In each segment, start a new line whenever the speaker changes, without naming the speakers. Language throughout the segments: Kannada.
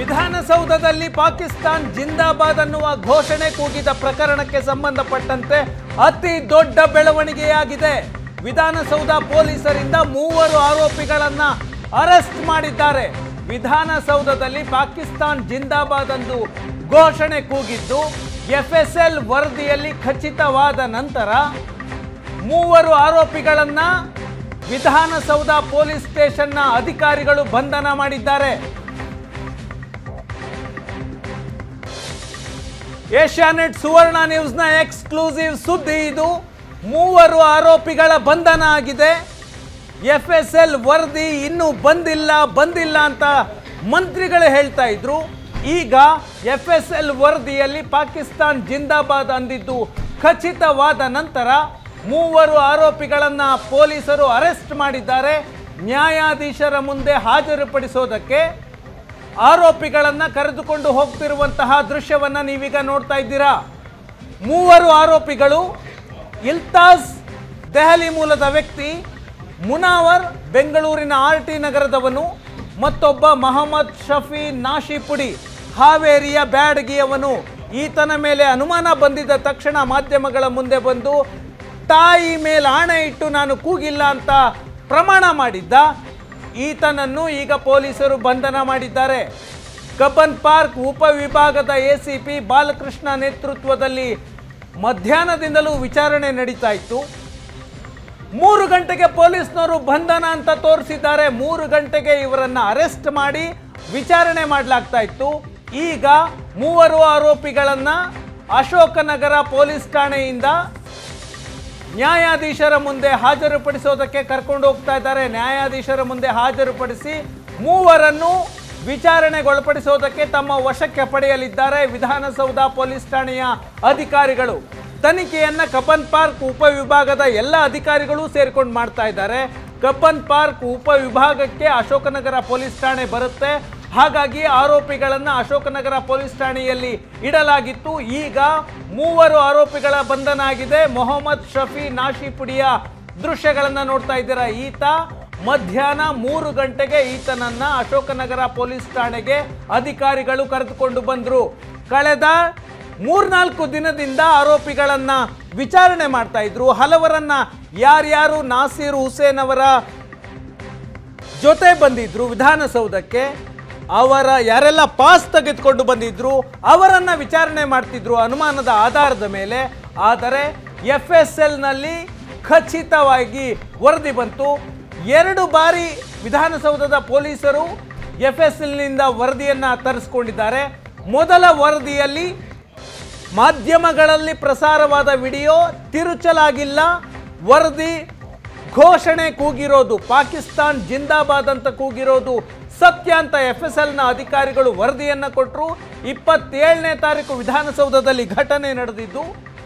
ವಿಧಾನಸೌಧದಲ್ಲಿ ಪಾಕಿಸ್ತಾನ್ ಜಿಂದಾಬಾದ್ ಅನ್ನುವ ಘೋಷಣೆ ಕೂಗಿದ ಪ್ರಕರಣಕ್ಕೆ ಸಂಬಂಧಪಟ್ಟಂತೆ ಅತಿ ದೊಡ್ಡ ಬೆಳವಣಿಗೆಯಾಗಿದೆ. ವಿಧಾನಸೌಧ ಪೊಲೀಸರಿಂದ 3 ಆರೋಪಿಗಳನ್ನ ಅರೆಸ್ಟ್ ಮಾಡಿದ್ದಾರೆ. ವಿಧಾನಸೌಧದಲ್ಲಿ ಪಾಕಿಸ್ತಾನ್ ಜಿಂದಾಬಾದ್ ಎಂದು ಘೋಷಣೆ ಕೂಗಿದ್ದು ಎಫ್ಎಸ್ಎಲ್ ವರದಿಯಲ್ಲಿ ಖಚಿತವಾದ ನಂತರ 3 ಆರೋಪಿಗಳನ್ನ ವಿಧಾನಸೌಧ ಪೊಲೀಸ್ ಸ್ಟೇಷನ್ನ ಅಧಿಕಾರಿಗಳು ಬಂಧನ ಮಾಡಿದ್ದಾರೆ. ಏಷ್ಯಾನೆಟ್ ಸುವರ್ಣ ನ್ಯೂಸ್ನ ಎಕ್ಸ್ಕ್ಲೂಸಿವ್ ಸುದ್ದಿ ಇದು. 3 ಆರೋಪಿಗಳ ಬಂಧನ ಆಗಿದೆ. ಎಫ್ಎಸ್ಎಲ್ ವರದಿ ಇನ್ನೂ ಬಂದಿಲ್ಲ ಅಂತ ಮಂತ್ರಿಗಳು ಹೇಳ್ತಾ ಇದ್ರು. ಈಗ ಎಫ್ಎಸ್ಎಲ್ ವರದಿಯಲ್ಲಿ ಪಾಕಿಸ್ತಾನ್ ಜಿಂದಾಬಾದ್ ಅಂದಿದ್ದು ಖಚಿತವಾದ ನಂತರ 3 ಆರೋಪಿಗಳನ್ನ ಪೊಲೀಸರು ಅರೆಸ್ಟ್ ಮಾಡಿದ್ದಾರೆ. ನ್ಯಾಯಾಧೀಶರ ಮುಂದೆ ಹಾಜರುಪಡಿಸೋದಕ್ಕೆ ಆರೋಪಿಗಳನ್ನ ಕರೆದುಕೊಂಡು ಹೋಗ್ತಿರುವಂತಹ ದೃಶ್ಯವನ್ನ ನೀವೀಗ ನೋಡ್ತಾ ಇದ್ದೀರಾ. 3 ಆರೋಪಿಗಳು ಇಲ್ತಾಜ್ ದೆಹಲಿ ಮೂಲದ ವ್ಯಕ್ತಿ, ಮುನಾವರ್ ಬೆಂಗಳೂರಿನ RT ನಗರದವನು, ಮತ್ತೊಬ್ಬ ಮೊಹಮ್ಮದ್ ಶಫಿ ನಾಶಿಪುಡಿ ಹಾವೇರಿಯ ಬ್ಯಾಡಗಿಯವನು. ಈತನ ಮೇಲೆ ಅನುಮಾನ ಬಂದಿದ್ದ ತಕ್ಷಣ ಮಾಧ್ಯಮಗಳ ಮುಂದೆ ಬಂದು ತಾಯಿ ಮೇಲೆ ಆಣೆ ಇಟ್ಟು ನಾನು ಕೂಗಿಲ್ಲ ಅಂತ ಪ್ರಮಾಣ ಮಾಡಿದ್ದ. ಈತನನ್ನು ಈಗ ಪೊಲೀಸರು ಬಂಧನ ಮಾಡಿದ್ದಾರೆ. ಕಬ್ಬನ್ ಪಾರ್ಕ್ ಉಪವಿಭಾಗದ ACP ಬಾಲಕೃಷ್ಣ ನೇತೃತ್ವದಲ್ಲಿ ಮಧ್ಯಾಹ್ನದಿಂದಲೂ ವಿಚಾರಣೆ ನಡೀತಾ ಇತ್ತು. 3 ಗಂಟೆಗೆ ಪೊಲೀಸ್ನವರು ಬಂಧನ ಅಂತ ತೋರಿಸಿದ್ದಾರೆ. 3 ಗಂಟೆಗೆ ಇವರನ್ನ ಅರೆಸ್ಟ್ ಮಾಡಿ ವಿಚಾರಣೆ ಮಾಡಲಾಗ್ತಾ ಇತ್ತು. ಈಗ 3 ಆರೋಪಿಗಳನ್ನ ಅಶೋಕನಗರ ಪೊಲೀಸ್ ಠಾಣೆಯಿಂದ ನ್ಯಾಯಾಧೀಶರ ಮುಂದೆ ಹಾಜರುಪಡಿಸೋದಕ್ಕೆ ಕರ್ಕೊಂಡು ಹೋಗ್ತಾ ಇದ್ದಾರೆ. ನ್ಯಾಯಾಧೀಶರ ಮುಂದೆ ಹಾಜರುಪಡಿಸಿ 3 ವಿಚಾರಣೆಗೊಳಪಡಿಸೋದಕ್ಕೆ ತಮ್ಮ ವಶಕ್ಕೆ ಪಡೆಯಲಿದ್ದಾರೆ ವಿಧಾನಸೌಧ ಪೊಲೀಸ್ ಠಾಣೆಯ ಅಧಿಕಾರಿಗಳು. ತನಿಖೆಯನ್ನ ಕಬ್ಬನ್ ಪಾರ್ಕ್ ಉಪವಿಭಾಗದ ಎಲ್ಲ ಅಧಿಕಾರಿಗಳು ಸೇರ್ಕೊಂಡು ಮಾಡ್ತಾ ಇದ್ದಾರೆ. ಕಬ್ಬನ್ ಪಾರ್ಕ್ ಉಪವಿಭಾಗಕ್ಕೆ ಅಶೋಕನಗರ ಪೊಲೀಸ್ ಠಾಣೆ ಬರುತ್ತೆ. ಹಾಗಾಗಿ ಆರೋಪಿಗಳನ್ನ ಅಶೋಕನಗರ ಪೊಲೀಸ್ ಠಾಣೆಯಲ್ಲಿ ಇಡಲಾಗಿತ್ತು. ಈಗ 3 ಆರೋಪಿಗಳ ಬಂಧನ ಆಗಿದೆ. ಮೊಹಮ್ಮದ್ ಶಫಿ ನಾಶಿಪುಡಿಯ ದೃಶ್ಯಗಳನ್ನ ನೋಡ್ತಾ ಇದ್ದೀರಾ. ಈತ ಮಧ್ಯಾಹ್ನ 3 ಗಂಟೆಗೆ ಈತನನ್ನ ಅಶೋಕನಗರ ಪೊಲೀಸ್ ಠಾಣೆಗೆ ಅಧಿಕಾರಿಗಳು ಕರೆದುಕೊಂಡು ಬಂದ್ರು. ಕಳೆದ 3-4 ದಿನದಿಂದ ಆರೋಪಿಗಳನ್ನ ವಿಚಾರಣೆ ಮಾಡ್ತಾ ಇದ್ರು. ಹಲವರನ್ನ ಯಾರ್ಯಾರು ನಾಸೀರ್ ಹುಸೇನ್ ಅವರ ಜೊತೆ ಬಂದಿದ್ರು ವಿಧಾನಸೌಧಕ್ಕೆ, ಅವರ ಯಾರೆಲ್ಲ ಪಾಸ್ ತೆಗೆದುಕೊಂಡು ಬಂದಿದ್ರು ಅವರನ್ನ ವಿಚಾರಣೆ ಮಾಡ್ತಿದ್ರು ಅನುಮಾನದ ಆಧಾರದ ಮೇಲೆ. ಆದರೆ ಎಫ್ಎಸ್ಎಲ್ನಲ್ಲಿ ಖಚಿತವಾಗಿ ವರದಿ ಬಂತು. 2 ಬಾರಿ ವಿಧಾನಸೌಧದ ಪೊಲೀಸರು ಎಫ್ಎಸ್ಎಲ್ನಿಂದ ವರದಿಯನ್ನ ತರಿಸ್ಕೊಂಡಿದ್ದಾರೆ. ಮೊದಲ ವರದಿಯಲ್ಲಿ ಮಾಧ್ಯಮಗಳಲ್ಲಿ ಪ್ರಸಾರವಾದ ವಿಡಿಯೋ ತಿರುಚಲಾಗಿಲ್ಲ. ವರದಿ ಘೋಷಣೆ ಕೂಗಿರೋದು ಪಾಕಿಸ್ತಾನ್ ಜಿಂದಾಬಾದ್ ಅಂತ ಕೂಗಿರೋದು ಸತ್ಯ ಅಂತ ಎಫ್ಎಸ್ಎಲ್ನ ಅಧಿಕಾರಿಗಳು ವರದಿಯನ್ನು ಕೊಟ್ಟರು. 27ನೇ ತಾರೀಕು ವಿಧಾನಸೌಧದಲ್ಲಿ ಘಟನೆ ನಡೆದಿದ್ದು.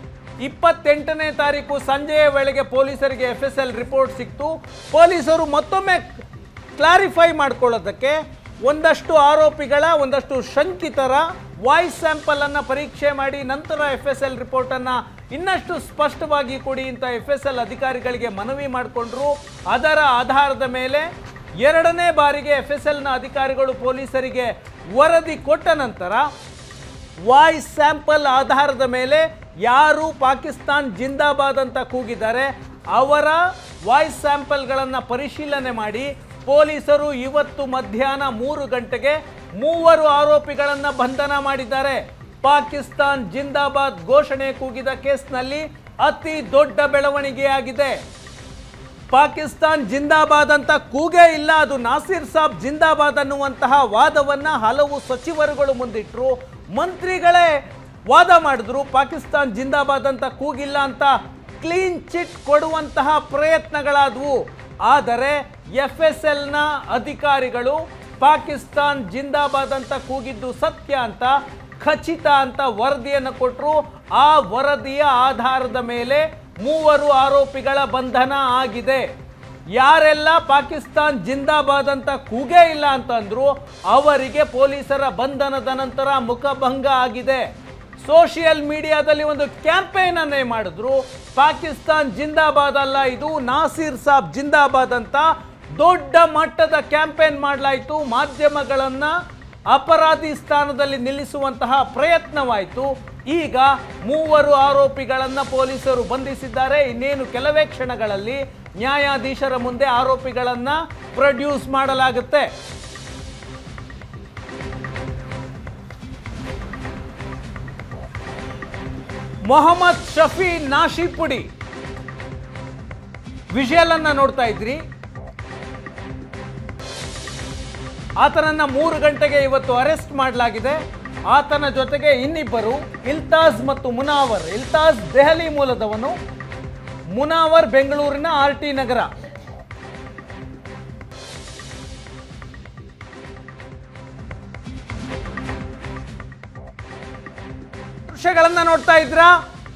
28ನೇ ತಾರೀಕು ಸಂಜೆಯ ವೇಳೆಗೆ ಪೊಲೀಸರಿಗೆ ಎಫ್ಎಸ್ಎಲ್ ರಿಪೋರ್ಟ್ ಸಿಕ್ತು. ಪೊಲೀಸರು ಮತ್ತೊಮ್ಮೆ ಕ್ಲಾರಿಫೈ ಮಾಡ್ಕೊಳ್ಳೋದಕ್ಕೆ ಒಂದಷ್ಟು ಆರೋಪಿಗಳ ಒಂದಷ್ಟು ಶಂಕಿತರ ವಾಯ್ಸ್ ಸ್ಯಾಂಪಲ್ ಅನ್ನು ಪರೀಕ್ಷೆ ಮಾಡಿ ನಂತರ ಎಫ್ಎಸ್ಎಲ್ ರಿಪೋರ್ಟನ್ನು ಇನ್ನಷ್ಟು ಸ್ಪಷ್ಟವಾಗಿ ಕೊಡಿ ಅಂತ ಎಫ್ಎಸ್ಎಲ್ ಅಧಿಕಾರಿಗಳಿಗೆ ಮನವಿ ಮಾಡಿಕೊಂಡ್ರು. ಅದರ ಆಧಾರದ ಮೇಲೆ 2ನೇ ಬಾರಿಗೆ ಎಫ್ಎಸ್ಎಲ್ನ ಅಧಿಕಾರಿಗಳು ಪೊಲೀಸರಿಗೆ ವರದಿ ಕೊಟ್ಟ ನಂತರ ವಾಯ್ಸ್ ಸ್ಯಾಂಪಲ್ ಆಧಾರದ ಮೇಲೆ ಯಾರು ಪಾಕಿಸ್ತಾನ್ ಜಿಂದಾಬಾದ್ ಅಂತ ಕೂಗಿದ್ದಾರೆ ಅವರ ವಾಯ್ಸ್ ಸ್ಯಾಂಪಲ್ಗಳನ್ನು ಪರಿಶೀಲನೆ ಮಾಡಿ ಪೊಲೀಸರು ಇವತ್ತು ಮಧ್ಯಾಹ್ನ 3 ಗಂಟೆಗೆ 3 ಆರೋಪಿಗಳನ್ನು ಬಂಧನ ಮಾಡಿದ್ದಾರೆ. ಪಾಕಿಸ್ತಾನ್ ಜಿಂದಾಬಾದ್ ಘೋಷಣೆ ಕೂಗಿದ ಕೇಸ್ನಲ್ಲಿ ಅತಿ ದೊಡ್ಡ ಬೆಳವಣಿಗೆಯಾಗಿದೆ. ಪಾಕಿಸ್ತಾನ್ ಜಿಂದಾಬಾದ್ ಅಂತ ಕೂಗೇ ಇಲ್ಲ, ಅದು ನಾಸೀರ್ ಸಾಬ್ ಜಿಂದಾಬಾದ್ ಅನ್ನುವಂತಹ ವಾದವನ್ನ ಹಲವು ಸಚಿವರುಗಳು ಮುಂದಿಟ್ಟರು. ಮಂತ್ರಿಗಳೇ ವಾದ ಮಾಡಿದ್ರು ಪಾಕಿಸ್ತಾನ್ ಜಿಂದಾಬಾದ್ ಅಂತ ಕೂಗಿಲ್ಲ ಅಂತ ಕ್ಲೀನ್ ಚಿಟ್ ಕೊಡುವಂತಹ ಪ್ರಯತ್ನಗಳಾದವು. ಆದರೆ ಎಫ್ಎಸ್ಎಲ್ನ ಅಧಿಕಾರಿಗಳು ಪಾಕಿಸ್ತಾನ್ ಜಿಂದಾಬಾದ್ ಅಂತ ಕೂಗಿದ್ದು ಸತ್ಯ ಅಂತ ಖಚಿತ ಅಂತ ವರದಿಯನ್ನು ಕೊಟ್ಟರು. ಆ ವರದಿಯ ಆಧಾರದ ಮೇಲೆ 3 ಆರೋಪಿಗಳ ಬಂಧನ ಆಗಿದೆ. ಯಾರೆಲ್ಲ ಪಾಕಿಸ್ತಾನ್ ಜಿಂದಾಬಾದ್ ಅಂತ ಕೂಗೇ ಇಲ್ಲ ಅಂತಂದ್ರು ಅವರಿಗೆ ಪೊಲೀಸರ ಬಂಧನದ ನಂತರ ಮುಖಭಂಗ ಆಗಿದೆ. ಸೋಷಿಯಲ್ ಮೀಡಿಯಾದಲ್ಲಿ ಒಂದು ಕ್ಯಾಂಪೇನ್ ಅನ್ನೇ ಮಾಡಿದ್ರು. ಪಾಕಿಸ್ತಾನ್ ಜಿಂದಾಬಾದ್ ಅಲ್ಲ, ಇದು ನಾಸೀರ್ ಸಾಬ್ ಜಿಂದಾಬಾದ್ ಅಂತ ದೊಡ್ಡ ಮಟ್ಟದ ಕ್ಯಾಂಪೇನ್ ಮಾಡಲಾಯಿತು. ಮಾಧ್ಯಮಗಳನ್ನು ಅಪರಾಧಿ ಸ್ಥಾನದಲ್ಲಿ ನಿಲ್ಲಿಸುವಂತಹ ಪ್ರಯತ್ನವಾಯಿತು. ಈಗ 3 ಆರೋಪಿಗಳನ್ನು ಪೊಲೀಸರು ಬಂಧಿಸಿದ್ದಾರೆ. ಇನ್ನೇನು ಕೆಲವೇ ಕ್ಷಣಗಳಲ್ಲಿ ನ್ಯಾಯಾಧೀಶರ ಮುಂದೆ ಆರೋಪಿಗಳನ್ನು ಪ್ರೊಡ್ಯೂಸ್ ಮಾಡಲಾಗುತ್ತೆ. ಮೊಹಮ್ಮದ್ ಶಫಿ ನಾಶಿಪುಡಿ ವಿಜುವಲ್ ಅನ್ನ ನೋಡ್ತಾ ಇದ್ರಿ. ಆತನನ್ನ 3 ಗಂಟೆಗೆ ಇವತ್ತು ಅರೆಸ್ಟ್ ಮಾಡಲಾಗಿದೆ. ಆತನ ಜೊತೆಗೆ ಇನ್ನಿಬ್ಬರು ಇಲ್ತಾಜ್ ಮತ್ತು ಮುನಾವರ್. ಇಲ್ತಾಜ್ ದೆಹಲಿ ಮೂಲದವನು, ಮುನಾವರ್ ಬೆಂಗಳೂರಿನ RT ನಗರ. ದೃಶ್ಯಗಳನ್ನ ನೋಡ್ತಾ ಇದ್ರಾ?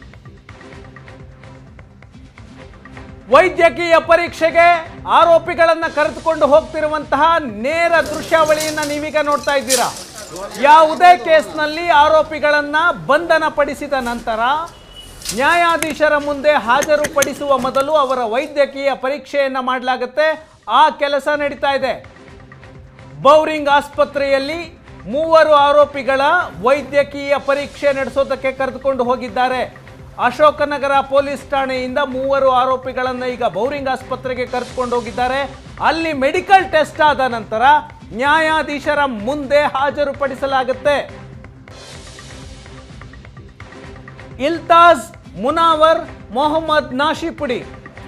ವೈದ್ಯಕೀಯ ಪರೀಕ್ಷೆಗೆ ಆರೋಪಿಗಳನ್ನ ಕರೆದುಕೊಂಡು ಹೋಗ್ತಿರುವಂತಹ ನೇರ ದೃಶ್ಯಾವಳಿಯನ್ನ ನೀವೀಗ ನೋಡ್ತಾ ಇದ್ದೀರಾ. ಯಾವುದೇ ಕೇಸ್ನಲ್ಲಿ ಆರೋಪಿಗಳನ್ನ ಬಂಧನ ಪಡಿಸಿದ ನಂತರ ನ್ಯಾಯಾಧೀಶರ ಮುಂದೆ ಹಾಜರುಪಡಿಸುವ ಮೊದಲು ಅವರ ವೈದ್ಯಕೀಯ ಪರೀಕ್ಷೆಯನ್ನ ಮಾಡಲಾಗುತ್ತೆ. ಆ ಕೆಲಸ ನಡೀತಾ ಇದೆ. ಬೌರಿಂಗ್ ಆಸ್ಪತ್ರೆಯಲ್ಲಿ 3 ಆರೋಪಿಗಳ ವೈದ್ಯಕೀಯ ಪರೀಕ್ಷೆ ನಡೆಸೋದಕ್ಕೆ ಕರೆದುಕೊಂಡು ಹೋಗಿದ್ದಾರೆ. ಅಶೋಕನಗರ ಪೊಲೀಸ್ ಠಾಣೆಯಿಂದ 3 ಆರೋಪಿಗಳನ್ನು ಈಗ ಬೌರಿಂಗ್ ಆಸ್ಪತ್ರೆಗೆ ಕರೆದುಕೊಂಡು ಹೋಗಿದ್ದಾರೆ. ಅಲ್ಲಿ ಮೆಡಿಕಲ್ ಟೆಸ್ಟ್ ಆದ ನಂತರ ನ್ಯಾಯಾಧೀಶರ ಮುಂದೆ ಹಾಜರುಪಡಿಸಲಾಗುತ್ತೆ. ಇಲ್ತಾಜ್, ಮುನಾವರ್, ಮೊಹಮ್ಮದ್ ನಾಶಿಪುಡಿ.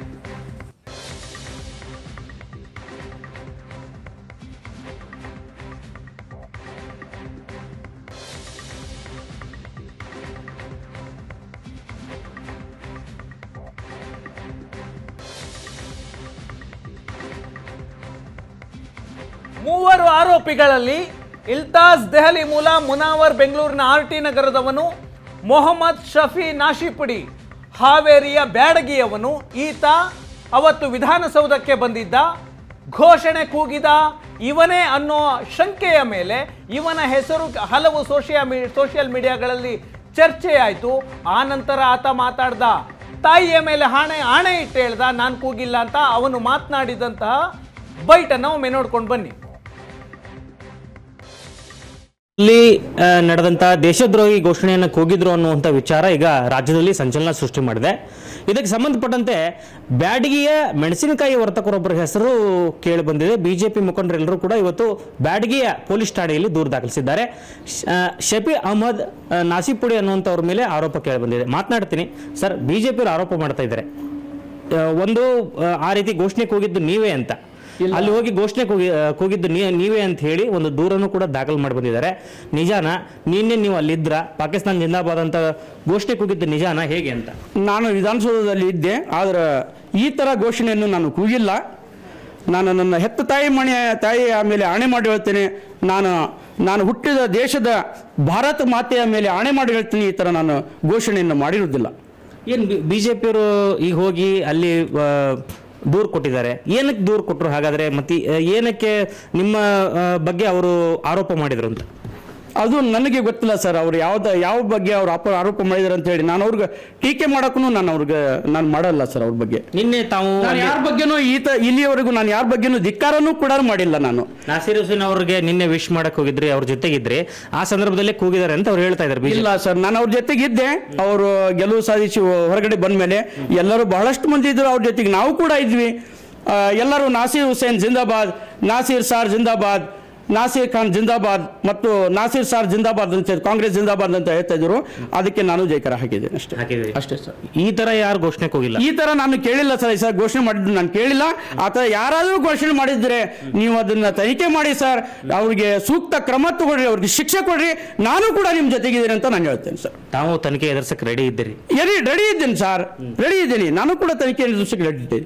ಮೂವರು ಆರೋಪಿಗಳಲ್ಲಿ ಇಲ್ತಾಜ್ ದೆಹಲಿ ಮೂಲ, ಮುನಾವರ್ ಬೆಂಗಳೂರಿನ RT ನಗರದವನು, ಮೊಹಮ್ಮದ್ ಶಫಿ ನಾಶಿಪುಡಿ ಹಾವೇರಿಯ ಬ್ಯಾಡಗಿಯವನು. ಈತ ಅವತ್ತು ವಿಧಾನಸೌಧಕ್ಕೆ ಬಂದಿದ್ದ, ಘೋಷಣೆ ಕೂಗಿದ ಇವನೇ ಅನ್ನೋ ಶಂಕೆಯ ಮೇಲೆ ಇವನ ಹೆಸರು ಹಲವು ಸೋಷಿಯಲ್ ಮೀಡಿಯಾಗಳಲ್ಲಿ ಚರ್ಚೆಯಾಯಿತು. ಆ ನಂತರ ಆತ ಮಾತಾಡ್ದ, ತಾಯಿಯ ಮೇಲೆ ಆಣೆ ಇಟ್ಟು ಹೇಳ್ದ ನಾನು ಕೂಗಿಲ್ಲ ಅಂತ. ಅವನು ಮಾತನಾಡಿದಂತಹ ಬೈಟನ್ನು ಒಮ್ಮೆ ನೋಡ್ಕೊಂಡು ಬನ್ನಿ.
ಇಲ್ಲಿ ನಡೆದಂತಹ ದೇಶದ್ರೋಹಿ ಘೋಷಣೆಯನ್ನು ಕೂಗಿದ್ರು ಅನ್ನುವಂಥ ವಿಚಾರ ಈಗ ರಾಜ್ಯದಲ್ಲಿ ಸಂಚಲನ ಸೃಷ್ಟಿ ಮಾಡಿದೆ. ಇದಕ್ಕೆ ಸಂಬಂಧಪಟ್ಟಂತೆ ಬ್ಯಾಡಗಿಯ ಮೆಣಸಿನಕಾಯಿ ವರ್ತಕರೊಬ್ಬರ ಹೆಸರು ಕೇಳಿ ಬಂದಿದೆ. ಬಿಜೆಪಿ ಮುಖಂಡರೆಲ್ಲರೂ ಕೂಡ ಇವತ್ತು ಬ್ಯಾಡಗಿಯ ಪೊಲೀಸ್ ಠಾಣೆಯಲ್ಲಿ ದೂರು ದಾಖಲಿಸಿದ್ದಾರೆ. ಶಫಿ ಅಹಮದ್ ನಾಸಿಪುಡಿ ಅನ್ನುವಂಥವ್ರ ಮೇಲೆ ಆರೋಪ ಕೇಳಿ ಬಂದಿದೆ. ಮಾತನಾಡ್ತೀನಿ ಸರ್, ಬಿಜೆಪಿಯವರು ಆರೋಪ ಮಾಡ್ತಾ ಇದ್ದಾರೆ, ಒಂದು ಆ ರೀತಿ ಘೋಷಣೆ ಕೂಗಿದ್ದು ನೀವೇ ಅಂತ, ಅಲ್ಲಿ ಹೋಗಿ ಘೋಷಣೆ ಕೂಗಿದ್ದು ನೀವೇ ಅಂತ ಹೇಳಿ ಒಂದು ದೂರನ್ನು ಕೂಡ ದಾಖಲು ಮಾಡಿ ಬಂದಿದ್ದಾರೆ. ನಿಜಾನ? ನಿನ್ನೆ ನೀವು ಅಲ್ಲಿದ್ರ ಪಾಕಿಸ್ತಾನ ಜಿಂದಾಬಾದ್ ಅಂತ ಘೋಷಣೆ ಕೂಗಿದ್ದು ನಿಜಾನ, ಹೇಗೆ ಅಂತ?
ನಾನು ವಿಧಾನಸೌಧದಲ್ಲಿ ಇದ್ದೆ, ಆದರೆ ಈ ಥರ ಘೋಷಣೆಯನ್ನು ನಾನು ಕೂಗಿಲ್ಲ. ನಾನು ನನ್ನ ಹೆತ್ತ ತಾಯಿಯ ಮೇಲೆ ಆಣೆ ಮಾಡಿ ಹೇಳ್ತೇನೆ, ನಾನು ಹುಟ್ಟಿದ ದೇಶದ ಭಾರತ ಮಾತೆಯ ಮೇಲೆ ಆಣೆ ಮಾಡಿ ಹೇಳ್ತೀನಿ, ಈ ಥರ ನಾನು ಘೋಷಣೆಯನ್ನು ಮಾಡಿರುವುದಿಲ್ಲ.
ಏನು ಬಿಜೆಪಿಯವರು ಈಗ ಹೋಗಿ ಅಲ್ಲಿ ದೂರು ಕೊಟ್ಟಿದ್ದಾರೆ, ಏನಕ್ಕೆ ದೂರು ಕೊಟ್ಟರು ಹಾಗಾದ್ರೆ? ಮತ್ತೆ ಏನಕ್ಕೆ ನಿಮ್ಮ ಬಗ್ಗೆ ಅವರು ಆರೋಪ ಮಾಡಿದ್ರು ಅಂತ?
ಅದು ನನಗೆ ಗೊತ್ತಿಲ್ಲ ಸರ್. ಅವ್ರು ಯಾವ ಬಗ್ಗೆ ಅವ್ರು ಆರೋಪ ಮಾಡಿದಾರೆ ಅಂತ ಹೇಳಿ ನಾನು ಅವ್ರಿಗೆ ಟೀಕೆ ಮಾಡೋಕ್ಕೂ ನಾನು ಮಾಡಲ್ಲ ಸರ್. ಅವ್ರ ಬಗ್ಗೆ
ನಿನ್ನೆ ತಾವು
ಯಾರ ಬಗ್ಗೆನೂ ಇಲ್ಲಿಯವರೆಗೂ ನಾನು ಯಾರ ಬಗ್ಗೆನೂ ಧಿಕ್ಕಾರನೂ ಕೂಡ ಮಾಡಿಲ್ಲ. ನಾನು
ನಾಸೀರ್ ಹುಸೇನ್ ಅವ್ರಿಗೆ ನಿನ್ನೆ ವಿಶ್ ಮಾಡಕ್ ಹೋಗಿದ್ರಿ, ಅವ್ರ ಜೊತೆಗಿದ್ರಿ, ಆ ಸಂದರ್ಭದಲ್ಲೇ ಕೂಗಿದ್ದಾರೆ ಅಂತ ಅವ್ರು ಹೇಳ್ತಾ ಇದ್ದಾರೆ.
ಇಲ್ಲ ಸರ್, ನಾನು ಅವ್ರ ಜೊತೆಗಿದ್ದೆ. ಅವರು ಗೆಲುವು ಸಾಧಿಸಿ ಹೊರಗಡೆ ಬಂದ ಮೇಲೆ ಎಲ್ಲರೂ ಬಹಳಷ್ಟು ಮಂದಿ ಇದ್ರು, ಅವ್ರ ಜೊತೆಗೆ ನಾವು ಕೂಡ ಇದ್ವಿ. ಎಲ್ಲರೂ ನಾಸೀರ್ ಹುಸೇನ್ ಜಿಂದಾಬಾದ್, ನಾಸೀರ್ ಸಾರ್ ಜಿಂದಾಬಾದ್, ನಾಸೀರ್ ಖಾನ್ ಜಿಂದಾಬಾದ್ ಮತ್ತು ನಾಸೀರ್ ಸಾರ್ ಜಿಂದಾಬಾದ್ ಅಂತ ಕಾಂಗ್ರೆಸ್ ಜಿಂದಾಬಾದ್ ಅಂತ ಹೇಳ್ತಾ ಇದ್ರು. ಅದಕ್ಕೆ ನಾನು ಜೈಕಾರ ಹಾಕಿದ್ದೇನೆ ಅಷ್ಟೇ ಸರ್.
ಈ ತರ ಯಾರು ಘೋಷಣೆ ಹೋಗಿಲ್ಲ,
ಈ ತರ ನಾನು ಕೇಳಿಲ್ಲ ಸರ್. ಸರ್ ಘೋಷಣೆ ಮಾಡಿದ್ದು ನಾನು ಕೇಳಿಲ್ಲ. ಆತರ ಯಾರಾದ್ರೂ ಘೋಷಣೆ ಮಾಡಿದ್ರೆ ನೀವು ಅದನ್ನ ತನಿಖೆ ಮಾಡಿ ಸರ್, ಅವ್ರಿಗೆ ಸೂಕ್ತ ಕ್ರಮ ತಗೊಳ್ರಿ, ಅವ್ರಿಗೆ ಶಿಕ್ಷೆ ಕೊಡ್ರಿ. ನಾನು ಕೂಡ ನಿಮ್ ಜೊತೆಗಿದ್ದೀನಿ ಅಂತ ನಾನು ಹೇಳ್ತೇನೆ ಸರ್.
ತಾವು ತನಿಖೆ ಎದುರಿಸಕ್ಕೆ ರೆಡಿ ಇದ್ದೀರಿ?
ರೆಡಿ ಇದ್ದೇನೆ ಸರ್, ರೆಡಿ ಇದ್ದೀನಿ. ನಾನು ಕೂಡ ತನಿಖೆ ಎದುರಿಸಕ್ಕೆ ರೆಡಿ ಇದ್ದೇನೆ.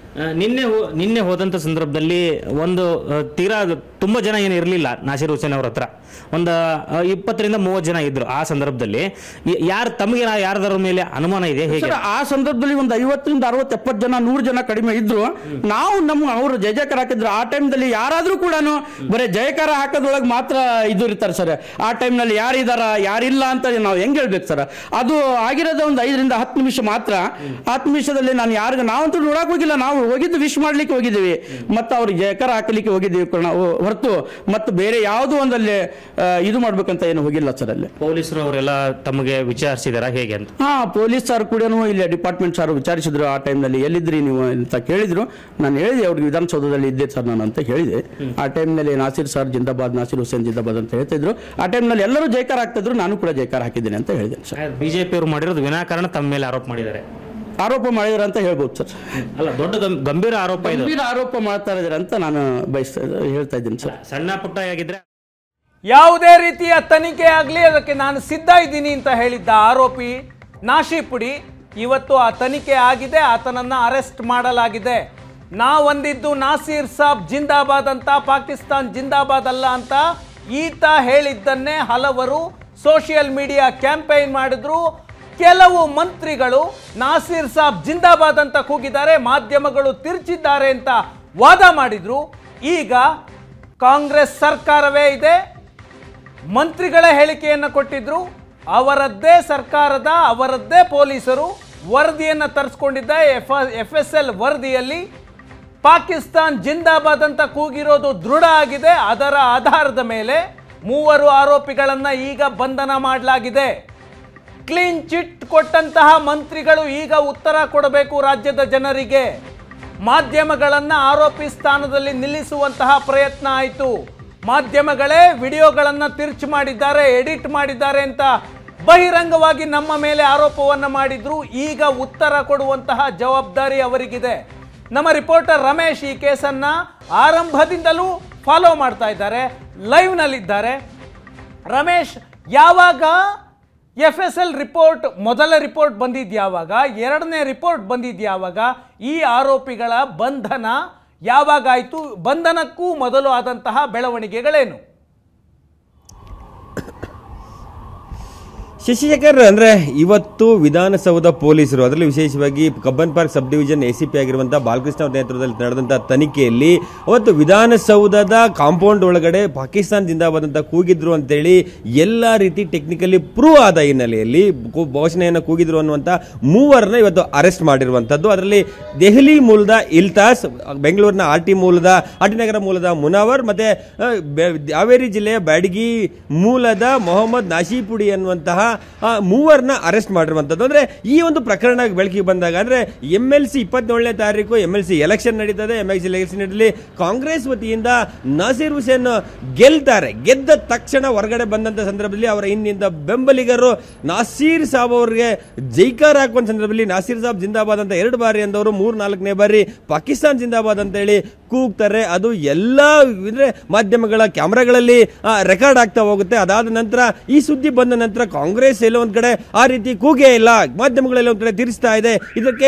ನಿನ್ನೆ ಹೋದಂಥ ಸಂದರ್ಭದಲ್ಲಿ ಒಂದು ತೀರಾ ತುಂಬ ಜನ ಏನು ಇರಲಿಲ್ಲ ನಾಸೀರ್ ಹುಸೇನ್ ಅವ್ರ ಹತ್ರ, ಒಂದು 20ರಿಂದ 30 ಜನ ಇದ್ರು. ಆ ಸಂದರ್ಭದಲ್ಲಿ ತಮಗೆ ಯಾರದರ ಮೇಲೆ ಅನುಮಾನ ಇದೆ ಹೇಗೆ?
ಆ ಸಂದರ್ಭದಲ್ಲಿ ಒಂದು 50ರಿಂದ 60, 70 ಜನ, 100 ಜನ ಕಡಿಮೆ ಇದ್ರು. ನಾವು ಅವರು ಜಯಕಾರ ಹಾಕಿದ್ರು. ಆ ಟೈಮ್ದಲ್ಲಿ ಯಾರಾದ್ರೂ ಕೂಡ ಬರೀ ಜಯಕಾರ ಹಾಕೋದ್ರೊಳಗೆ ಮಾತ್ರ ಇರ್ತಾರೆ ಸರ್. ಆ ಟೈಮ್ನಲ್ಲಿ ಯಾರಿದಾರ ಯಾರಿಲ್ಲ ಅಂತ ನಾವು ಹೆಂಗ್ ಹೇಳ್ಬೇಕು ಸರ್? ಅದು ಆಗಿರೋದ ಒಂದು 5ರಿಂದ 10 ನಿಮಿಷ ಮಾತ್ರ. 10 ನಿಮಿಷದಲ್ಲಿ ನಾವಂತೂ ನೋಡಕ್ ಹೋಗಿಲ್ಲ. ನಾವು ಹೋಗಿದ್ದು ವಿಶ್ ಮಾಡ್ಲಿಕ್ಕೆ ಹೋಗಿದ್ದೀವಿ ಮತ್ತು ಅವ್ರಿಗೆ ಜಯಕಾರ ಹಾಕಲಿಕ್ಕೆ ಹೋಗಿದ್ದೀವಿ ಹೊರತು ಮತ್ತು ಬೇರೆ ಯಾವುದೋ ಒಂದಲ್ಲಿ ಇದು ಮಾಡ್ಬೇಕಂತ ಏನು ಹೋಗಿಲ್ಲ ಸರ್. ಅಲ್ಲಿ
ಪೊಲೀಸರು ಅವರೆಲ್ಲ ತಮಗೆ ವಿಚಾರಿಸಿದಾರ ಹೇಗೆ ಅಂತ?
ಪೊಲೀಸ್ ಸಾರ್ ಕೂಡ ಇಲ್ಲಿ ಡಿಪಾರ್ಟ್ಮೆಂಟ್ ಸಾರ್ ವಿಚಾರಿಸಿದ್ರು. ಆ ಟೈಮ್ನಲ್ಲಿ ಎಲ್ಲಿದ್ರಿ ನೀವು ಅಂತ ಕೇಳಿದ್ರು. ನಾನು ಹೇಳಿದೆ ಅವ್ರಿಗೆ ವಿಧಾನಸೌಧದಲ್ಲಿ ಇದ್ದೆ ಸರ್ ನಾನು ಅಂತ ಹೇಳಿದೆ. ಆ ಟೈಮ್ನಲ್ಲಿ ನಾಸೀರ್ ಸಾರ್ ಜಿಂದಾಬಾದ್, ನಾಸೀರ್ ಹುಸೇನ್ ಜಿಂದಾಬಾದ್ ಅಂತ ಹೇಳ್ತಿದ್ರು. ಆ ಟೈಮ್ನಲ್ಲಿ ಎಲ್ಲರೂ ಜಯಕಾರ ಹಾಕ್ತಿದ್ರು, ನಾನು ಕೂಡ ಜಯಕಾರ ಹಾಕಿದ್ದೇನೆ ಅಂತ ಹೇಳಿದೆ ಸರ್.
ಬಿಜೆಪಿ ಅವರು ಮಾಡಿರೋದು ವಿನಾಕಾರಣ ತಮ್ಮ ಮೇಲೆ ಆರೋಪ ಮಾಡಿದ್ದಾರೆ
ಅಂತ ಹೇಳ್ಬೋದು ಸರ್.
ಅಲ್ಲ, ದೊಡ್ಡ ಗಂಭೀರ
ಆರೋಪ ಮಾಡ್ತಾ ಇದ್ದಾರೆ ಅಂತ ನಾನು ಹೇಳ್ತಾ ಇದ್ದೀನಿ ಸರ್.
ಸಣ್ಣ ಪುಟ್ಟ ಆಗಿದ್ರೆ
ಯಾವುದೇ ರೀತಿಯ ತನಿಖೆ ಆಗಲಿ ಅದಕ್ಕೆ ನಾನು ಸಿದ್ಧ ಇದ್ದೀನಿ ಅಂತ ಹೇಳಿದ್ದ ಆರೋಪಿ ನಾಶಿಪುಡಿ ಇವತ್ತು ಆ ತನಿಖೆ ಆಗಿದೆ, ಆತನನ್ನ ಅರೆಸ್ಟ್ ಮಾಡಲಾಗಿದೆ. ನಾವಂದಿದ್ದು ನಾಸೀರ್ ಸಾಬ್ ಜಿಂದಾಬಾದ್ ಅಂತ, ಪಾಕಿಸ್ತಾನ್ ಜಿಂದಾಬಾದ್ ಅಲ್ಲ ಅಂತ ಈತ ಹೇಳಿದ್ದನ್ನೇ ಹಲವರು ಸೋಷಿಯಲ್ ಮೀಡಿಯಾ ಕ್ಯಾಂಪೇನ್ ಮಾಡಿದ್ರು. ಕೆಲವು ಮಂತ್ರಿಗಳು ನಾಸೀರ್ ಸಾಬ್ ಜಿಂದಾಬಾದ್ ಅಂತ ಕೂಗಿದ್ದಾರೆ, ಮಾಧ್ಯಮಗಳು ತಿರ್ಚಿದ್ದಾರೆ ಅಂತ ವಾದ ಮಾಡಿದ್ರು. ಈಗ ಕಾಂಗ್ರೆಸ್ ಸರ್ಕಾರವೇ ಇದೆ, ಮಂತ್ರಿಗಳ ಹೇಳಿಕೆಯನ್ನು ಕೊಟ್ಟಿದ್ರು. ಅವರದ್ದೇ ಸರ್ಕಾರದ ಅವರದ್ದೇ ಪೊಲೀಸರು ವರದಿಯನ್ನು ತರಿಸ್ಕೊಂಡಿದ್ದ FSL ವರದಿಯಲ್ಲಿ ಪಾಕಿಸ್ತಾನ್ ಜಿಂದಾಬಾದ್ ಅಂತ ಕೂಗಿರೋದು ದೃಢ ಆಗಿದೆ. ಅದರ ಆಧಾರದ ಮೇಲೆ 3 ಆರೋಪಿಗಳನ್ನು ಈಗ ಬಂಧನ ಮಾಡಲಾಗಿದೆ. ಕ್ಲೀನ್ ಚಿಟ್ ಕೊಟ್ಟಂತಹ ಮಂತ್ರಿಗಳು ಈಗ ಉತ್ತರ ಕೊಡಬೇಕು ರಾಜ್ಯದ ಜನರಿಗೆ. ಮಾಧ್ಯಮಗಳನ್ನು ಆರೋಪಿ ಸ್ಥಾನದಲ್ಲಿ ನಿಲ್ಲಿಸುವಂತಹ ಪ್ರಯತ್ನ ಆಯಿತು. ಮಾಧ್ಯಮಗಳೇ ವಿಡಿಯೋಗಳನ್ನು ತಿರ್ಚು ಮಾಡಿದ್ದಾರೆ, ಎಡಿಟ್ ಮಾಡಿದ್ದಾರೆ ಅಂತ ಬಹಿರಂಗವಾಗಿ ನಮ್ಮ ಮೇಲೆ ಆರೋಪವನ್ನು ಮಾಡಿದ್ರು. ಈಗ ಉತ್ತರ ಕೊಡುವಂತಹ ಜವಾಬ್ದಾರಿ ಅವರಿಗಿದೆ. ನಮ್ಮ ರಿಪೋರ್ಟರ್ ರಮೇಶ್ ಈ ಕೇಸನ್ನು ಆರಂಭದಿಂದಲೂ ಫಾಲೋ ಮಾಡ್ತಾ ಇದ್ದಾರೆ, ಲೈವ್ನಲ್ಲಿದ್ದಾರೆ. ರಮೇಶ್, ಯಾವಾಗ FSL ರಿಪೋರ್ಟ್ ಮೊದಲ ರಿಪೋರ್ಟ್ ಬಂದಿದ್ಯಾವಾಗ, ಎರಡನೇ ರಿಪೋರ್ಟ್ ಬಂದಿದ್ಯಾವಾಗ, ಈ ಆರೋಪಿಗಳ ಬಂಧನ ಯಾವಾಗಾಯಿತು? ಬಂಧನಕ್ಕೂ ಮೊದಲು ಆದಂತಹ ಬೆಳವಣಿಗೆಗಳೇನು?
ಶಶಿಶೇಖರ್, ಅಂದರೆ ಇವತ್ತು ವಿಧಾನಸೌಧ ಪೊಲೀಸರು, ಅದರಲ್ಲಿ ವಿಶೇಷವಾಗಿ Cubbon park sub division ACP ಆಗಿರುವಂತಹ ಬಾಲಕೃಷ್ಣ ಅವರ ನೇತೃತ್ವದಲ್ಲಿ ನಡೆದಂತಹ ತನಿಖೆಯಲ್ಲಿ ಅವತ್ತು ವಿಧಾನಸೌಧದ ಕಾಂಪೌಂಡ್ ಒಳಗಡೆ ಪಾಕಿಸ್ತಾನ್ ಜಿಂದಾಬಾದ್ ಅಂತ ಕೂಗಿದ್ರು ಅಂತೇಳಿ ಎಲ್ಲ ರೀತಿ ಟೆಕ್ನಿಕಲಿ ಪ್ರೂವ್ ಆದ ಹಿನ್ನೆಲೆಯಲ್ಲಿ ಘೋಷಣೆಯನ್ನು ಕೂಗಿದ್ರು ಅನ್ನುವಂಥ 3 ಇವತ್ತು ಅರೆಸ್ಟ್ ಮಾಡಿರುವಂಥದ್ದು. ಅದರಲ್ಲಿ ದೆಹಲಿ ಮೂಲದ ಇಲ್ತಾಸ್, ಬೆಂಗಳೂರಿನ RT ನಗರ ಮೂಲದ ಮುನಾವರ್ ಮತ್ತೆ ಹಾವೇರಿ ಜಿಲ್ಲೆಯ ಬ್ಯಾಡಗಿ ಮೂಲದ ಮೊಹಮ್ಮದ್ ನಾಶಿಪುಡಿ ಅನ್ನುವಂತಹ 3 ಅರೆಸ್ಟ್ ಮಾಡಿರುವಂಥದ್ದು. ಅಂದ್ರೆ ಈ ಒಂದು ಪ್ರಕರಣ ಬೆಳಕಿಗೆ ಬಂದಾಗ, ಅಂದ್ರೆ MLC 27ನೇ ತಾರೀಕು MLC ಎಲೆಕ್ಷನ್ ನಡೀತದೆ. MLC ಎಲೆಕ್ಷನ್ ನಡೀಲಿ, ಕಾಂಗ್ರೆಸ್ ವತಿಯಿಂದ ನಾಸೀರ್ ಹುಸೇನ್ ಗೆಲ್ತಾರೆ. ಗೆದ್ದ ತಕ್ಷಣ ಹೊರಗಡೆ ಬಂದಂತ ಸಂದರ್ಭದಲ್ಲಿ ಅವರ ಹಿಂದಿನಿಂದ ಬೆಂಬಲಿಗರು ನಾಸೀರ್ ಸಾಬ್ ಅವರಿಗೆ ಜೈಕಾರ ಹಾಕುವ ಸಂದರ್ಭದಲ್ಲಿ ನಾಸೀರ್ ಸಾಬ್ ಜಿಂದಾಬಾದ್ ಅಂತ 2 ಬಾರಿ ಅಂದವರು 3-4ನೇ ಬಾರಿ ಪಾಕಿಸ್ತಾನ್ ಜಿಂದಾಬಾದ್ ಅಂತ ಹೇಳಿ ಕೂಗ್ತಾರೆ. ಅದು ಎಲ್ಲ ಮಾಧ್ಯಮಗಳ ಕ್ಯಾಮ್ರಾಗಳಲ್ಲಿ ರೆಕಾರ್ಡ್ ಆಗ್ತಾ ಹೋಗುತ್ತೆ. ಅದಾದ ನಂತರ ಈ ಸುದ್ದಿ ಬಂದ ನಂತರ ಕಾಂಗ್ರೆಸ್ ಎಲ್ಲ ಒಂದ್ ಕಡೆ ಆ ರೀತಿ ಕೂಗೇ ಇಲ್ಲ, ಮಾಧ್ಯಮಗಳೆಲ್ಲ ಒಂದ್ ಕಡೆ ತಿರ್ಸ್ತಾ ಇದೆ. ಅದಕ್ಕೆ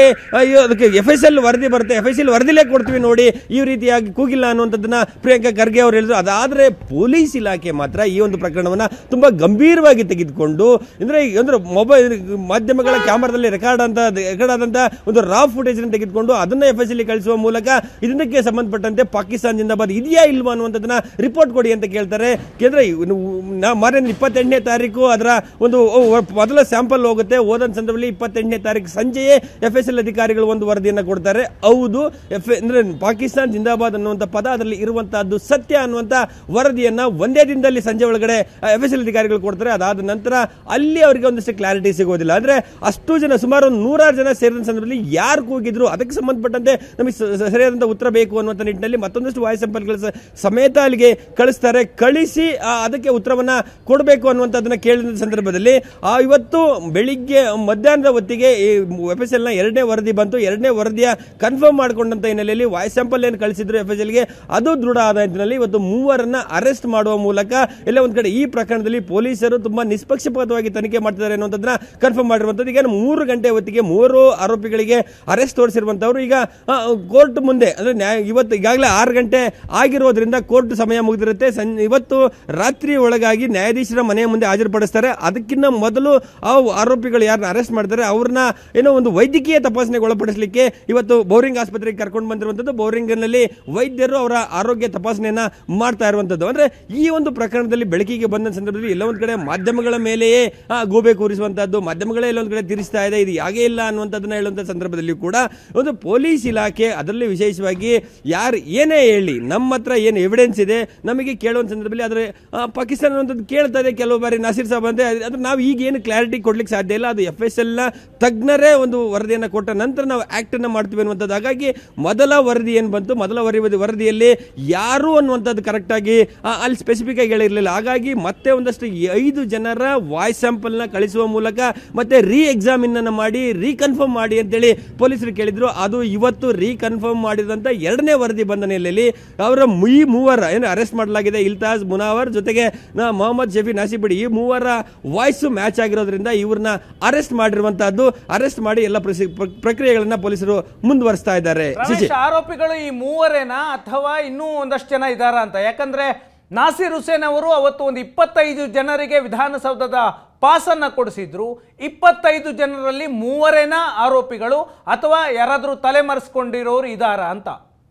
FSL ವರದಿ ಬರುತ್ತೆ, FSL ವರದಿಲೇ ಕೊಡ್ತೀವಿ ನೋಡಿ, ಈ ರೀತಿಯಾಗಿ ಕೂಗಿಲ್ಲ ಅನ್ನುವಂಥದ್ದನ್ನ ಪ್ರಿಯಾಂಕಾ ಖರ್ಗೆ ಅವರು ಹೇಳಿದ್ರು. ಅದಾದ್ರೆ ಪೊಲೀಸ್ ಇಲಾಖೆ ಮಾತ್ರ ಈ ಒಂದು ಪ್ರಕರಣವನ್ನ ತುಂಬಾ ಗಂಭೀರವಾಗಿ ತೆಗೆದುಕೊಂಡು, ಅಂದ್ರೆ ಮೊಬೈಲ್ ಮಾಧ್ಯಮಗಳ ಕ್ಯಾಮರಾದಲ್ಲಿ ರೆಕಾರ್ಡ್ ಆದಂತ ಒಂದು ರಾ ಫುಟೇಜ್ ತೆಗೆದುಕೊಂಡು ಅದನ್ನ FSL ಕಳಿಸುವ ಮೂಲಕ ಇದಕ್ಕೆ ಸಂಬಂಧಪಟ್ಟಂತೆ ಪಾಕಿಸ್ತಾನ್ ಜಿಂದಾಬಾದ್ ಇದೆಯಾ ಇಲ್ವಾ ಅನ್ನುವಂಥದ್ದನ್ನ ರಿಪೋರ್ಟ್ ಕೊಡಿ ಅಂತ ಕೇಳ್ತಾರೆ. ಯಾಕಂದ್ರೆ ಮಾರ್ಚ್ 28ನೇ ತಾರೀಕು ಅದರ ಒಂದು ಮೊದಲ ಸ್ಯಾಂಪಲ್ ಹೋಗುತ್ತೆ. ಹೋದ ಸಂದರ್ಭದಲ್ಲಿ 28ನೇ ತಾರೀಕು ಸಂಜೆಯೇ FSL ಅಧಿಕಾರಿಗಳು ಒಂದು ವರದಿಯನ್ನು ಕೊಡ್ತಾರೆ. ಹೌದು, ಅಂದ್ರೆ ಪಾಕಿಸ್ತಾನ್ ಜಿಂದಾಬಾದ್ ಅನ್ನುವಂಥ ಪದ ಅದರಲ್ಲಿ ಇರುವಂತಹದ್ದು ಸತ್ಯ ಅನ್ನುವಂಥ ವರದಿಯನ್ನ ಒಂದೇ ದಿನದಲ್ಲಿ ಸಂಜೆ ಒಳಗಡೆ FSL ಅಧಿಕಾರಿಗಳು ಕೊಡ್ತಾರೆ. ಅದಾದ ನಂತರ ಅಲ್ಲಿ ಅವರಿಗೆ ಒಂದಷ್ಟು ಕ್ಲಾರಿಟಿ ಸಿಗೋದಿಲ್ಲ. ಅಂದ್ರೆ ಅಷ್ಟು ಜನ, ಸುಮಾರು 100 ಜನ ಸೇರಿದ ಸಂದರ್ಭದಲ್ಲಿ ಯಾರು ಕೂಗಿದ್ರು ಅದಕ್ಕೆ ಸಂಬಂಧಪಟ್ಟಂತೆ ನಮಗೆ ಸರಿಯಾದಂತಹ ಉತ್ತರ ಬೇಕು ಅನ್ನುವಂಥ ನಿಟ್ಟಿನಲ್ಲಿ ಮತ್ತೊಂದಷ್ಟು ವಾಯ್ಸ್ ಸ್ಯಾಂಪಲ್ಗಳ ಸಮೇತ ಅಲ್ಲಿಗೆ ಕಳಿಸ್ತಾರೆ. ಕಳಿಸಿ ಅದಕ್ಕೆ ಉತ್ತರವನ್ನ ಕೊಡಬೇಕು ಅನ್ನುವಂಥದ್ದನ್ನ ಕೇಳಿದ ಸಂದರ್ಭದಲ್ಲಿ ಇವತ್ತು ಬೆಳಿಗ್ಗೆ ಮಧ್ಯಾಹ್ನದ ಹೊತ್ತಿಗೆ FSL ನ 2ನೇ ವರದಿ ಬಂತು. 2ನೇ ವರದಿಯ ಕನ್ಫರ್ಮ್ ಮಾಡಿಕೊಂಡಂತ ಹಿನ್ನೆಲೆಯಲ್ಲಿ ವಾಯ್ಸ್ ಸ್ಯಾಂಪಲ್ ಏನು ಕಳಿಸಿದ್ರು FSL ಗೆ ಅದು ದೃಢ ಆದ ಹಿನ್ನೆಲೆಯಲ್ಲಿ ಇವತ್ತು 3 ಅರೆಸ್ಟ್ ಮಾಡುವ ಮೂಲಕ ಎಲ್ಲ ಒಂದ್ ಕಡೆ ಈ ಪ್ರಕರಣದಲ್ಲಿ ಪೊಲೀಸರು ತುಂಬಾ ನಿಷ್ಪಕ್ಷಪಾತವಾಗಿ ತನಿಖೆ ಮಾಡ್ತಿದ್ದಾರೆ ಅನ್ನುವಂಥದ್ದನ್ನ ಕನ್ಫರ್ಮ್ ಮಾಡಿರುವಂಥದ್ದು. ಈಗ 3 ಗಂಟೆ ಹೊತ್ತಿಗೆ 3 ಆರೋಪಿಗಳಿಗೆ ಅರೆಸ್ಟ್ ತೋರಿಸಿರುವಂತವರು ಈಗ ಕೋರ್ಟ್ ಮುಂದೆ, ಅಂದ್ರೆ ಇವತ್ತು ಈಗಾಗಲೇ 6 ಗಂಟೆ ಆಗಿರೋದ್ರಿಂದ ಕೋರ್ಟ್ ಸಮಯ ಮುಗಿದಿರುತ್ತೆ. ಇವತ್ತು ರಾತ್ರಿ ಒಳಗಾಗಿ ನ್ಯಾಯಾಧೀಶರ ಮನೆಯ ಮುಂದೆ ಹಾಜರುಪಡಿಸ್ತಾರೆ. ಅದಕ್ಕಿಂತ ಇವನ್ನ ಮೊದಲು ಆ ಆರೋಪಿಗಳು ಯಾರನ್ನ ಅರೆಸ್ಟ್ ಮಾಡ್ತಾರೆ ಅವ್ರನ್ನ ಏನೋ ಒಂದು ವೈದ್ಯಕೀಯ ತಪಾಸಣೆಗೆ ಒಳಪಡಿಸಲಿಕ್ಕೆ ಇವತ್ತು ಬೌರಿಂಗ್ ಆಸ್ಪತ್ರೆಗೆ ಕರ್ಕೊಂಡು ಬಂದಿರುವಂಥದ್ದು. ಬೌರಿಂಗ್ನಲ್ಲಿ ವೈದ್ಯರು ಅವರ ಆರೋಗ್ಯ ತಪಾಸಣೆಯನ್ನ ಮಾಡ್ತಾ ಇರುವಂಥದ್ದು. ಅಂದ್ರೆ ಈ ಒಂದು ಪ್ರಕರಣದಲ್ಲಿ ಬೆಳಕಿಗೆ ಬಂದ ಸಂದರ್ಭದಲ್ಲಿ ಎಲ್ಲ ಒಂದು ಕಡೆ ಮಾಧ್ಯಮಗಳ ಮೇಲೆಯೇ ಗೂಬೆ ಕೂರಿಸುವಂತಹದ್ದು, ಮಾಧ್ಯಮಗಳೇ ಎಲ್ಲೊಂದು ಕಡೆ ತಿರುಗಿಸ್ತಾ ಇದೆ, ಇದು ಹಾಗೆ ಇಲ್ಲ ಅನ್ನುವಂಥದ್ದನ್ನ ಹೇಳುವಂಥ ಸಂದರ್ಭದಲ್ಲಿ ಕೂಡ ಒಂದು ಪೊಲೀಸ್ ಇಲಾಖೆ ಅದರಲ್ಲಿ ವಿಶೇಷವಾಗಿ ಯಾರು ಏನೇ ಹೇಳಿ ನಮ್ಮ ಹತ್ರ ಏನು ಎವಿಡೆನ್ಸ್ ಇದೆ ನಮಗೆ ಕೇಳುವಂಥ ಸಂದರ್ಭದಲ್ಲಿ ಆದರೆ ಪಾಕಿಸ್ತಾನ ಅನ್ನುವಂಥದ್ದು ಕೇಳ್ತಾ ಇದೆ. ಕೆಲವು ಬಾರಿ ನಾಸೀರ್ ಸಾಬ್ ಅಂತ ಅಂದ್ರೆ ನಾವು ಈಗ ಏನು ಕ್ಲಾರಿಟಿ ಕೊಡ್ಲಿಕ್ಕೆ ಸಾಧ್ಯ ಇಲ್ಲ. ಅದು FSL ತಜ್ಞರೇ ಒಂದು ವರದಿಯನ್ನು ಕೊಟ್ಟ ನಂತರ ನಾವು ಆಕ್ಟ್ ಅನ್ನು ಮಾಡ್ತೀವಿ ಅನ್ನುವಂಥದ್ದು. ಹಾಗಾಗಿ ಮೊದಲ ವರದಿ ಏನು ಬಂತು, ಮೊದಲ ವರದಿಯಲ್ಲಿ ಯಾರು ಅನ್ನುವಂಥದ್ದು ಕರೆಕ್ಟ್ ಆಗಿ ಅಲ್ಲಿ ಸ್ಪೆಸಿಫಿಕ್ ಆಗಿ ಹೇಳಿರಲಿಲ್ಲ. ಹಾಗಾಗಿ ಮತ್ತೆ ಒಂದಷ್ಟು 5 ಜನರ ವಾಯ್ಸ್ ಸ್ಯಾಂಪಲ್ ನ ಕಳಿಸುವ ಮೂಲಕ ಮತ್ತೆ ಎಕ್ಸಾಮಿನ್ ಅನ್ನು ಮಾಡಿ ರೀಕನ್ಫರ್ಮ್ ಮಾಡಿ ಅಂತೇಳಿ ಪೊಲೀಸರು ಕೇಳಿದ್ರು. ಅದು ಇವತ್ತು ರೀಕನ್ಫರ್ಮ್ ಮಾಡಿದಂತ 2ನೇ ವರದಿ ಬಂದ ಹಿನ್ನೆಲೆಯಲ್ಲಿ ಅವರ ಈ 3 ಏನು ಅರೆಸ್ಟ್ ಮಾಡಲಾಗಿದೆ, ಇಲ್ತಾಜ್, ಮುನಾವರ್ ಜೊತೆಗೆ ಮೊಹಮ್ಮದ್ ಶಫಿ ನಾಸಿಬಿಡಿ, ಈ 3 ವಾಯ್ಸ್ ಮ್ಯಾಚ್ ಆಗಿರೋದ್ರಿಂದ ಇವ್ರನ್ನ ಅರೆಸ್ಟ್ ಮಾಡಿರುವಂತಹದ್ದು. ಅರೆಸ್ಟ್ ಮಾಡಿ ಎಲ್ಲ ಪ್ರಕ್ರಿಯೆಗಳನ್ನ ಪೊಲೀಸರು ಮುಂದುವರಿಸ್ತಾ ಇದ್ದಾರೆ.
ಆರೋಪಿಗಳು ಈ 3 ಅಥವಾ ಇನ್ನೂ ಒಂದಷ್ಟು ಜನ ಇದ್ದಾರಾ ಅಂತ? ಯಾಕಂದ್ರೆ ನಾಸೀರ್ ಹುಸೇನ್ ಅವರು ಅವತ್ತು ಒಂದು 25 ಜನರಿಗೆ ವಿಧಾನಸೌಧದ ಪಾಸನ್ನ ಕೊಡಿಸಿದ್ರು. 25 ಜನರಲ್ಲಿ 3 ಆರೋಪಿಗಳು ಅಥವಾ ಯಾರಾದರೂ ತಲೆಮರೆಸ್ಕೊಂಡಿರೋರು ಇದ್ದಾರಾ ಅಂತ?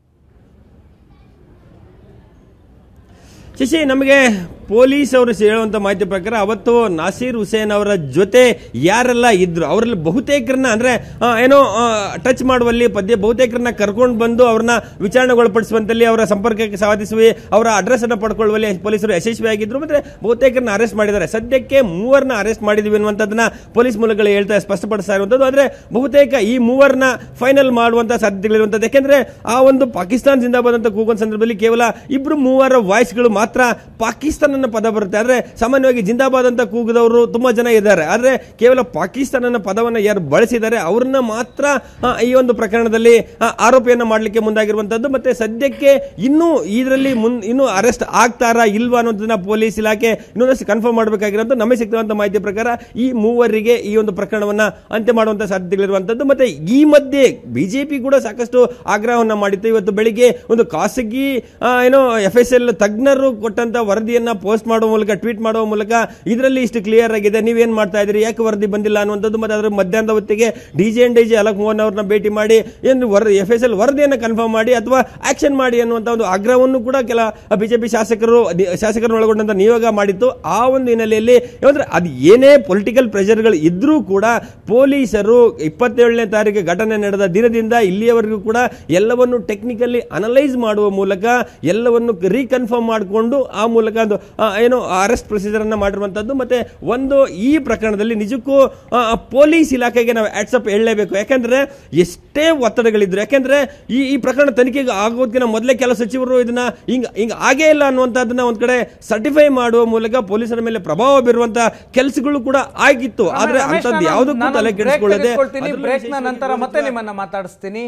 ಶಶಿ, ನಮಗೆ ಪೊಲೀಸ್ ಅವರು ಹೇಳುವಂಥ ಮಾಹಿತಿ ಪ್ರಕಾರ ಅವತ್ತು ನಾಸೀರ್ ಹುಸೇನ್ ಅವರ ಜೊತೆ ಯಾರೆಲ್ಲ ಇದ್ರು ಅವರಲ್ಲಿ ಬಹುತೇಕರನ್ನ ಅಂದ್ರೆ ಏನೋ ಟಚ್ ಮಾಡುವಲ್ಲಿ ಬಹುತೇಕರನ್ನ ಕರ್ಕೊಂಡು ಬಂದು ಅವ್ರನ್ನ ವಿಚಾರಣೆಗೊಳಪಡಿಸುವಂತಲ್ಲಿ ಅವರ ಸಂಪರ್ಕಕ್ಕೆ ಸಾಧಿಸುವ ಅವರ ಅಡ್ರೆಸ್ ಅನ್ನು ಪಡ್ಕೊಳ್ಳುವಲ್ಲಿ ಪೊಲೀಸರು ಯಶಸ್ವಿಯಾಗಿದ್ರು. ಮತ್ತೆ ಬಹುತೇಕರನ್ನ ಅರೆಸ್ಟ್ ಮಾಡಿದ್ದಾರೆ. ಸದ್ಯಕ್ಕೆ 3 ಅರೆಸ್ಟ್ ಮಾಡಿದ್ವಿ ಅನ್ನುವಂಥದ್ದನ್ನ ಪೊಲೀಸ್ ಮೂಲಗಳು ಸ್ಪಷ್ಟಪಡಿಸ್ತಾ ಇರುವಂಥದ್ದು. ಆದ್ರೆ ಬಹುತೇಕ ಈ 3 ಫೈನಲ್ ಮಾಡುವಂತ ಸಾಧ್ಯತೆಗಳಿರುವಂಥದ್ದು. ಯಾಕೆಂದ್ರೆ ಆ ಒಂದು ಪಾಕಿಸ್ತಾನ ಜಿಂದಾಬಾದ್ ಅಂತ ಕೂಗುವ ಸಂದರ್ಭದಲ್ಲಿ ಕೇವಲ 2-3 ವಾಯ್ಸ್ಗಳು ಮಾತ್ರ ಪಾಕಿಸ್ತಾನ ಪದ ಬರುತ್ತೆ. ಆದ್ರೆ ಸಾಮಾನ್ಯವಾಗಿ ಜಿಂದಾಬಾದ್ ಅಂತ ಕೂಗಿದವರು ತುಂಬಾ ಜನ ಇದ್ದಾರೆ. ಆದ್ರೆ ಕೇವಲ ಪಾಕಿಸ್ತಾನ ಪದವನ್ನು ಯಾರು ಬಳಸಿದ್ದಾರೆ ಅವ್ರನ್ನ ಮಾತ್ರ ಈ ಒಂದು ಪ್ರಕರಣದಲ್ಲಿ ಆರೋಪಿಯನ್ನ ಮಾಡಲಿಕ್ಕೆ ಮುಂದಾಗಿರುವಂತದ್ದು. ಮತ್ತೆ ಸದ್ಯಕ್ಕೆ ಇನ್ನೂ ಇದರಲ್ಲಿ ಇನ್ನೂ ಅರೆಸ್ಟ್ ಆಗ್ತಾರಾ ಇಲ್ವಾ ಅನ್ನೋದನ್ನ ಪೊಲೀಸ್ ಇಲಾಖೆ ಇನ್ನೊಂದಷ್ಟು ಕನ್ಫರ್ಮ್ ಮಾಡಬೇಕಾಗಿರುವಂತ ನಮಗೆ ಸಿಗ್ತಿರುವಂತಹ ಮಾಹಿತಿ ಪ್ರಕಾರ ಈ 3 ಈ ಒಂದು ಪ್ರಕರಣವನ್ನ ಅಂತ್ಯ ಮಾಡುವಂತಹ ಸಾಧ್ಯತೆಗಳಿರುವಂತದ್ದು. ಮತ್ತೆ ಈ ಮಧ್ಯೆ ಬಿಜೆಪಿ ಕೂಡ ಸಾಕಷ್ಟು ಆಗ್ರಹವನ್ನ ಮಾಡಿತ್ತು. ಇವತ್ತು ಬೆಳಿಗ್ಗೆ ಒಂದು ಖಾಸಗಿ FSL ತಜ್ಞರು ಕೊಟ್ಟಂತ ವರದಿಯನ್ನ ಪೋಸ್ಟ್ ಮಾಡುವ ಮೂಲಕ, ಟ್ವೀಟ್ ಮಾಡುವ ಮೂಲಕ ಇದರಲ್ಲಿ ಇಷ್ಟು ಕ್ಲಿಯರ್ ಆಗಿದೆ, ನೀವೇನ್ ಮಾಡ್ತಾ ಇದ್ರಿ, ಯಾಕೆ ವರದಿ ಬಂದಿಲ್ಲ ಅನ್ನುವಂಥದ್ದು. ಮತ್ತೆ ಅದರ ಮಧ್ಯಾಹ್ನದ ಹೊತ್ತಿಗೆ DG ಅಲಕ್ ಮೋಹನ್ ಅವ್ರನ್ನ ಭೇಟಿ ಮಾಡಿ ಏನು FSL ವರದಿಯನ್ನು ಕನ್ಫರ್ಮ್ ಮಾಡಿ ಅಥವಾ ಆಕ್ಷನ್ ಮಾಡಿ ಅನ್ನುವಂಥ ಒಂದು ಆಗ್ರಹವನ್ನು ಕೂಡ ಕೆಲ ಬಿಜೆಪಿ ಶಾಸಕರನ್ನು ಒಳಗೊಂಡಂತ ನಿಯೋಗ ಮಾಡಿತ್ತು. ಆ ಒಂದು ಹಿನ್ನೆಲೆಯಲ್ಲಿ ಅಂದ್ರೆ ಅದು ಏನೇ ಪೊಲಿಟಿಕಲ್ ಪ್ರೆಷರ್ಗಳು ಇದ್ರೂ ಕೂಡ ಪೊಲೀಸರು 27ನೇ ತಾರೀಕು ಘಟನೆ ನಡೆದ ದಿನದಿಂದ ಇಲ್ಲಿಯವರೆಗೂ ಕೂಡ ಎಲ್ಲವನ್ನು ಟೆಕ್ನಿಕಲಿ ಅನಲೈಸ್ ಮಾಡುವ ಮೂಲಕ ಎಲ್ಲವನ್ನು ರೀಕನ್ಫರ್ಮ್ ಮಾಡಿಕೊಂಡು ಆ ಮೂಲಕ ಅರೆಸ್ಟ್ ಪ್ರೊಸೀಜರ್ ಅನ್ನ ಮಾಡಿರುವಂತದ್ದು. ಮತ್ತೆ ಒಂದು ಈ ಪ್ರಕರಣದಲ್ಲಿ ನಿಜಕ್ಕೂ ಪೊಲೀಸ್ ಇಲಾಖೆಗೆ ನಾವು ಆಟ್ಸಪ್ ಹೇಳಲೇಬೇಕು. ಯಾಕಂದ್ರೆ ಎಷ್ಟೇ ಒತ್ತಡಗಳಿದ್ರು, ಯಾಕಂದ್ರೆ ಈ ಪ್ರಕರಣ ತನಿಖೆಗೆ ಆಗೋದಕ್ಕಿಂತ ಮೊದಲೇ ಕೆಲವು ಸಚಿವರು ಇದನ್ನ ಹಿಂಗ ಆಗೇ ಇಲ್ಲ ಅನ್ನುವಂಥದ್ದನ್ನ ಒಂದ್ ಕಡೆ ಸರ್ಟಿಫೈ ಮಾಡುವ ಮೂಲಕ ಪೊಲೀಸರ ಮೇಲೆ ಪ್ರಭಾವ ಬೀರುವಂತಹ ಕೆಲಸಗಳು ಕೂಡ ಆಗಿತ್ತು. ಆದ್ರೆ ಅಂತದ್ದು ಯಾವುದಕ್ಕೂ ತಲೆ ಕೆಡಿಸಿಕೊಳ್ಳದೆ
ಬ್ರೇಕ್ ನ ನಂತರ ಮತ್ತೆ ನಿಮ್ಮನ್ನ ಮಾತಾಡಿಸ್ತೀನಿ.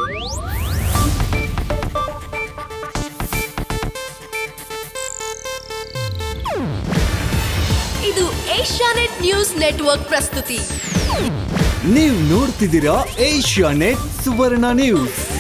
ಇದು ಏಷ್ಯಾನೆಟ್ ನ್ಯೂಸ್ ನೆಟ್ವರ್ಕ್ ಪ್ರಸ್ತುತಿ.
ನೀವು ನೋಡ್ತಿದ್ದೀರಾ ಏಷ್ಯಾನೆಟ್ ಸುವರ್ಣ ನ್ಯೂಸ್.